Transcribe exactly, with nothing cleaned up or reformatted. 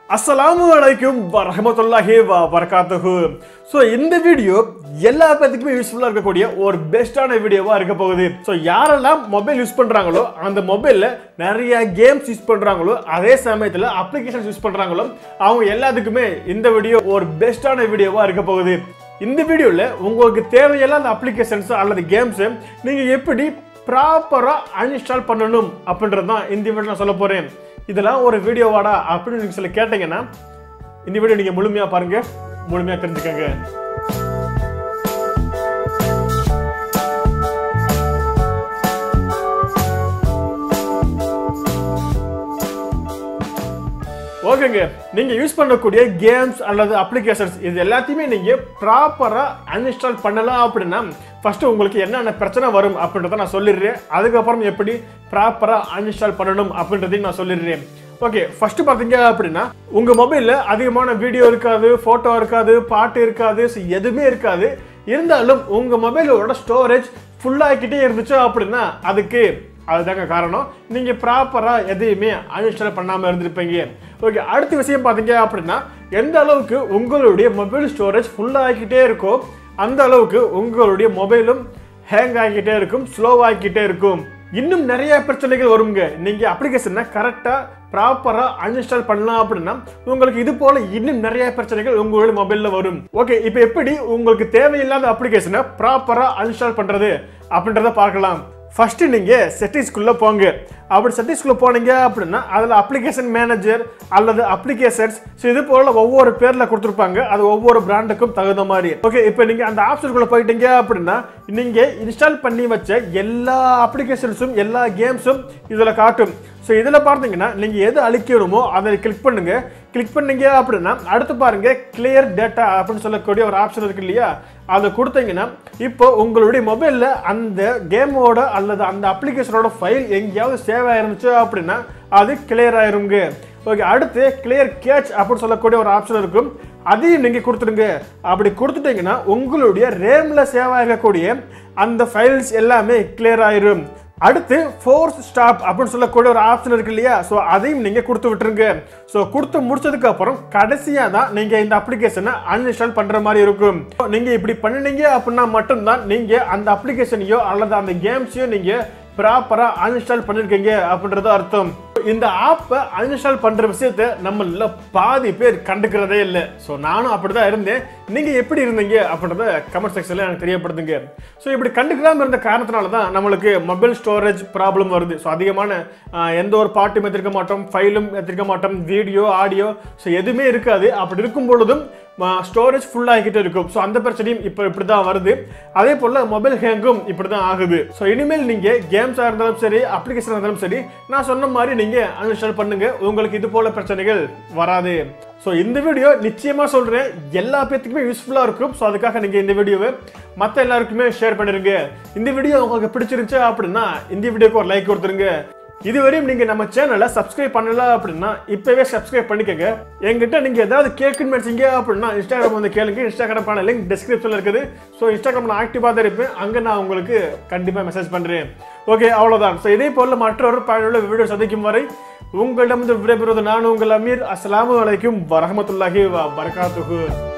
அஸ்ஸலாமு அலைக்கும் வரஹ்மத்துல்லாஹி வபரகாத்துஹு. ஸோ இந்த வீடியோ எல்லா பேத்துக்குமே யூஸ்ஃபுல்லாக இருக்கக்கூடிய ஒரு பெஸ்ட்டான வீடியோவாக இருக்க போகுது. ஸோ யாரெல்லாம் மொபைல் யூஸ் பண்ணுறாங்களோ அந்த மொபைலில் நிறைய கேம்ஸ் யூஸ் பண்ணுறாங்களோ அதே சமயத்தில் அப்ளிகேஷன்ஸ் யூஸ் பண்ணுறாங்களோ அவங்க எல்லாத்துக்குமே இந்த வீடியோ ஒரு பெஸ்ட்டான வீடியோவாக இருக்க போகுது. இந்த வீடியோவில் உங்களுக்கு தேவையில்லாத அந்த அப்ளிகேஷன்ஸ் அல்லது கேம்ஸை நீங்கள் எப்படி ப்ராப்பராக அன்இன்ஸ்டால் பண்ணணும் அப்படின்றது தான் இந்த வீடியோ நான் சொல்ல போகிறேன். இதெல்லாம் ஒரு வீடியோவாடா அப்படின்னு நீங்க சில கேட்டீங்கன்னா இந்த வீடியோ நீங்க முழுமையா பாருங்க, முழுமையா தெரிஞ்சுக்கங்க. ஓகேங்க, நீங்க யூஸ் பண்ணக்கூடிய கேம்ஸ் அல்லது அப்ளிகேஷன்ஸ் இது எல்லாத்தையுமே நீங்க ப்ராப்பரா அன்இன்ஸ்டால் பண்ணலாம் அப்படின்னா ஃபர்ஸ்ட் உங்களுக்கு என்னென்ன பிரச்சனை வரும் அப்படின்றத நான் சொல்லிடுறேன். அதுக்கப்புறம் எப்படி ப்ராப்பரா அன்இன்ஸ்டால் பண்ணணும் அப்படின்றதையும் நான் சொல்லிடுறேன். ஓகே, ஃபர்ஸ்ட் பார்த்தீங்க அப்படின்னா உங்க மொபைல்ல அதிகமான வீடியோ இருக்காது, போட்டோ இருக்காது, பாட்டு இருக்காது, எதுவுமே இருக்காது. இருந்தாலும் உங்க மொபைலோட ஸ்டோரேஜ் ஃபுல்லாகிக்கிட்டே இருந்துச்சு அப்படின்னா அதுக்கு அதுதாங்க காரணம். நீங்க ப்ராப்பரா எதையுமே அன்இன்ஸ்டால் பண்ணாம இருந்திருப்பீங்க. ஓகே, அடுத்த விஷயம் பார்த்தீங்க அப்படின்னா எந்த அளவுக்கு உங்களுடைய மொபைல் ஸ்டோரேஜ் ஃபுல்லாகிக்கிட்டே இருக்கோ அந்த அளவுக்கு உங்களுடைய மொபைலும் ஹேங் ஆகிக்கிட்டே இருக்கும், ஸ்லோவாகிக்கிட்டே இருக்கும். இன்னும் நிறைய பிரச்சனைகள் வருங்க. நீங்க அப்ளிகேஷனை கரெக்டா ப்ராப்பரா அன்இன்ஸ்டால் பண்ணலாம் அப்படின்னா உங்களுக்கு இது போல இன்னும் நிறைய பிரச்சனைகள் உங்களுடைய மொபைல்ல வரும். ஓகே, இப்போ எப்படி உங்களுக்கு தேவையில்லாத அப்ளிகேஷனை ப்ராப்பரா அன்இன்ஸ்டால் பண்றது அப்படின்றத பார்க்கலாம். ஃபர்ஸ்ட் நீங்க செட்டிங்ஸ்குள்ள போங்க. அப்படி செட்டிங்ஸ்குள்ள போனீங்க அப்படின்னா அதுல அப்ளிகேஷன் மேனேஜர் அல்லது அப்ளிகேஷன்ஸ் இது போல ஒவ்வொரு பேர்ல கொடுத்துருப்பாங்க. அது ஒவ்வொரு பிராண்டுக்கும் தகுந்த மாதிரி. ஓகே, இப்போ நீங்க அந்த ஆப்ஷனுக்குள்ள போயிட்டீங்க அப்படின்னா நீங்க இன்ஸ்டால் பண்ணி வச்ச எல்லா அப்ளிகேஷன்ஸும் எல்லா கேம்ஸும் இதுல காட்டும். ஸோ இதில் பார்த்தீங்கன்னா நீங்கள் எது அழிக்கணுமோ அதை கிளிக் பண்ணுங்க. கிளிக் பண்ணீங்க அப்படின்னா அடுத்து பாருங்க கிளியர் டேட்டா அப்படின்னு சொல்லக்கூடிய ஒரு ஆப்ஷன் இருக்கு இல்லையா, அதை கொடுத்தீங்கன்னா இப்போ உங்களுடைய மொபைலில் அந்த கேமோட அல்லது அந்த அப்ளிகேஷனோட ஃபைல் எங்கேயாவது சேவ் ஆயிருந்துச்சு அப்படின்னா அது கிளியர் ஆயிருங்க. ஓகே, அடுத்து கிளியர் கேட்ச் அப்படின்னு சொல்லக்கூடிய ஒரு ஆப்ஷன் இருக்கும். அதையும் நீங்கள் கொடுத்துடுங்க. அப்படி கொடுத்துட்டீங்கன்னா உங்களுடைய ரேமில் சேவ் ஆகக்கூடிய அந்த ஃபைல்ஸ் எல்லாமே கிளியர் ஆயிரும். அடுத்து ஃபோர்ஸ் ஸ்டாப் அப்படின்னு சொல்லக்கூடிய ஒரு ஆப்ஷன் இருக்கு இல்லையா, ஸோ அதையும் நீங்கள் கொடுத்து விட்டுருங்க. ஸோ கொடுத்து முடிச்சதுக்கு அப்புறம் கடைசியாக தான் நீங்கள் இந்த அப்ளிகேஷனை அன்இன்ஸ்டால் பண்ணுற மாதிரி இருக்கும். நீங்கள் இப்படி பண்ணினீங்க அப்படின்னா மட்டும்தான் நீங்கள் அந்த அப்ளிகேஷனையோ அல்லது அந்த கேம்ஸையோ நீங்கள் ப்ராப்பராக அன்இன்ஸ்டால் பண்ணியிருக்கீங்க அப்படின்றது அர்த்தம். இந்த ஆப்பை அன்இன்ஸ்டால் பண்ணுற விஷயத்த நம்மள பாதி பேர் கண்டுக்கிறதே இல்லை. ஸோ நானும் அப்படி தான் இருந்தேன். நீங்கள் எப்படி இருந்தீங்க அப்படின்றத கமெண்ட் செக்ஷனில் எனக்கு தெரியப்படுத்துங்க. ஸோ இப்படி கண்டுக்காமல் இருந்த காரணத்தினால தான் நம்மளுக்கு மொபைல் ஸ்டோரேஜ் ப்ராப்ளம் வருது. ஸோ அதிகமான எந்த ஒரு பாட்டும் எடுத்துருக்க மாட்டோம், ஃபைலும் எடுத்துருக்க மாட்டோம், வீடியோ ஆடியோ ஸோ எதுவுமே இருக்காது. அப்படி இருக்கும் பொழுதும் ஸ்டோரேஜ் ஃபுல் ஆகிக்கிட்டே இருக்கும். ஸோ அந்த பிரச்சனையும் இப்போ இப்படி தான் வருது. அதே போல் மொபைல் ஹேங்கும் இப்படி தான் ஆகுது. ஸோ இனிமேல் நீங்கள் கேம்ஸாக இருந்தாலும் சரி, அப்ளிகேஷனாக இருந்தாலும் சரி, நான் சொன்ன மாதிரி நீங்கள் அன்இன்ஸ்டால் பண்ணுங்க. உங்களுக்கு இது போல பிரச்சனைகள் வராது. ஸோ இந்த வீடியோ நிச்சயமாக சொல்கிறேன் எல்லா பேத்துக்குமே யூஸ்ஃபுல்லாக இருக்கும். ஸோ அதுக்காக நீங்கள் இந்த வீடியோவை மற்ற எல்லாருக்குமே ஷேர் பண்ணிடுங்க. இந்த வீடியோ உங்களுக்கு பிடிச்சிருந்துச்சு அப்படின்னா இந்த வீடியோக்கு ஒரு லைக் கொடுத்துருங்க. இதுவரையும் நீங்க நம்ம சேனலை சப்ஸ்கிரைப் பண்ணல அப்படின்னா இப்பவே சப்ஸ்கிரைப் பண்ணிக்கங்க. என்கிட்ட நீங்க ஏதாவது கேட்கணும்னு நினைச்சீங்க அப்படின்னா இன்ஸ்டாகிராம் வந்து கேளுங்க. இன்ஸ்டாகிராம் லிங்க் டிஸ்கிரிப்ஷன்ல இருக்குது. ஸோ இன்ஸ்டாகிராம் நான் ஆக்டிவாக தான் இருப்பேன். அங்கே நான் உங்களுக்கு கண்டிப்பாக மெசேஜ் பண்றேன். ஓகே, அவ்வளோதான். ஸோ இதே போல மற்றொரு பயனுள்ள வீடியோ சந்திக்கும் வரை உங்களிடம் விடைபெறுவது நான் உங்கள் அமீர். அஸ்ஸலாமு அலைக்கும் வரஹ்மத்துல்லாஹி வபரகாத்துஹு.